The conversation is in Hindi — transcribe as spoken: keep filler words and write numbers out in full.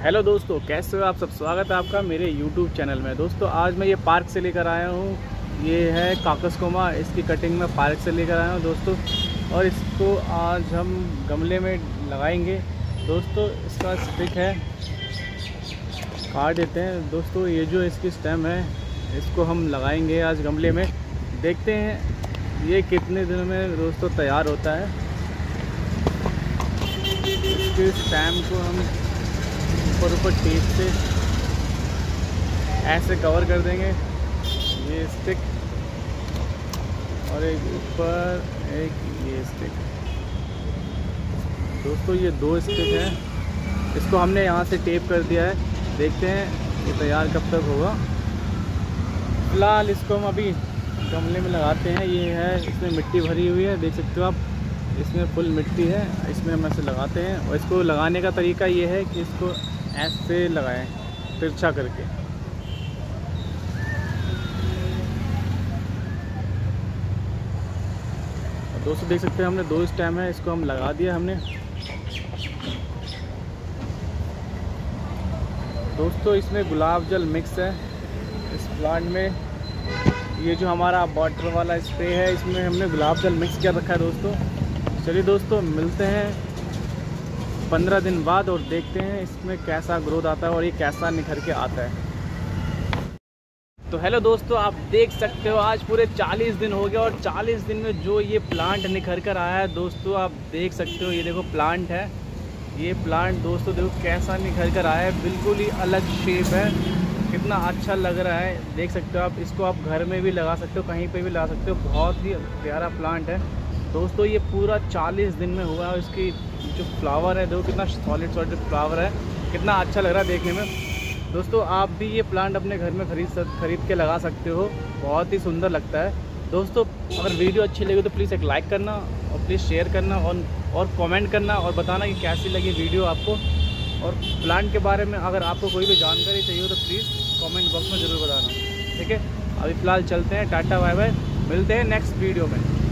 हेलो दोस्तों, कैसे हो आप सब। स्वागत है आपका मेरे यूट्यूब चैनल में। दोस्तों आज मैं ये पार्क से लेकर आया हूँ। ये है काकसकोमा, इसकी कटिंग मैं पार्क से लेकर आया हूँ दोस्तों। और इसको आज हम गमले में लगाएंगे दोस्तों। इसका स्टिक है, काट देते हैं दोस्तों। ये जो इसकी स्टेम है इसको हम लगाएंगे आज गमले में। देखते हैं ये कितने दिनों में दोस्तों तैयार होता है। इसके स्टेम को हम ऊपर ऊपर टेप से ऐसे कवर कर देंगे, ये स्टिक, और एक ऊपर एक ये स्टिक। दोस्तों ये दो स्टिक हैं, इसको हमने यहाँ से टेप कर दिया है। देखते हैं ये तैयार कब तक होगा। फिलहाल इसको हम अभी गमले में लगाते हैं। ये है, इसमें मिट्टी भरी हुई है, देख सकते हो आप, इसमें फुल मिट्टी है। इसमें हम ऐसे लगाते हैं और इसको लगाने का तरीका ये है कि इसको ऐसे लगाएं तिरछा करके। दोस्तों देख सकते हैं हमने दो स्टेम है, इसको हम लगा दिया हमने। दोस्तों इसमें गुलाब जल मिक्स है इस प्लांट में। ये जो हमारा वाटर वाला स्प्रे है इसमें हमने गुलाब जल मिक्स किया रखा है दोस्तों। चलिए दोस्तों मिलते हैं पंद्रह दिन बाद और देखते हैं इसमें कैसा ग्रोथ आता है और ये कैसा निखर के आता है। तो हेलो दोस्तों, आप देख सकते हो आज पूरे चालीस दिन हो गए और चालीस दिन में जो ये प्लांट निखर कर आया है दोस्तों, आप देख सकते हो। ये देखो प्लांट है, ये प्लांट दोस्तों देखो कैसा निखर कर आया है। बिल्कुल ही अलग शेप है, कितना अच्छा लग रहा है। देख सकते हो आप, इसको आप घर में भी लगा सकते हो, कहीं पे भी लगा सकते हो। बहुत ही प्यारा प्लांट है दोस्तों। ये पूरा चालीस दिन में हुआ है। इसकी जो फ्लावर है देखो कितना सॉलिड सॉलिड फ्लावर है, कितना अच्छा लग रहा है देखने में। दोस्तों आप भी ये प्लांट अपने घर में खरीद खरीद के लगा सकते हो, बहुत ही सुंदर लगता है। दोस्तों अगर वीडियो अच्छी लगी तो प्लीज़ एक लाइक करना और प्लीज़ शेयर करना और और कमेंट करना और बताना कि कैसी लगी वीडियो आपको। और प्लांट के बारे में अगर आपको कोई भी जानकारी चाहिए हो तो प्लीज़ कमेंट बॉक्स में ज़रूर बताना, ठीक है। अभी फ़िलहाल चलते हैं, टाटा बाय बाय, मिलते हैं नेक्स्ट वीडियो में।